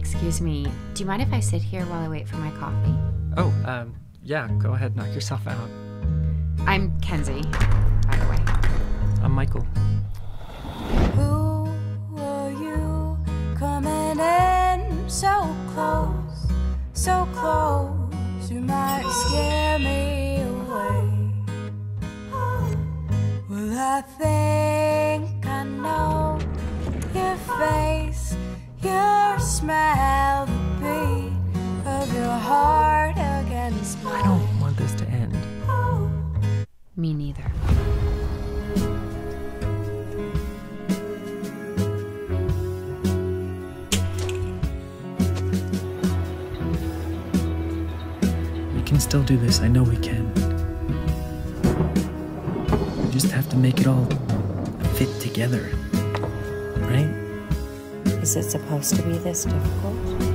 Excuse me, do you mind if I sit here while I wait for my coffee? Oh, yeah, go ahead, knock yourself out. I'm Kenzie, by the way. I'm Michael. Who are you coming in so close, so close? You might scare me away. Well, I think I know your face, your smile, the beat of your heart against mine. I don't want this to end. Me neither. We can still do this, I know we can. We just have to make it all fit together, right? Is it supposed to be this difficult?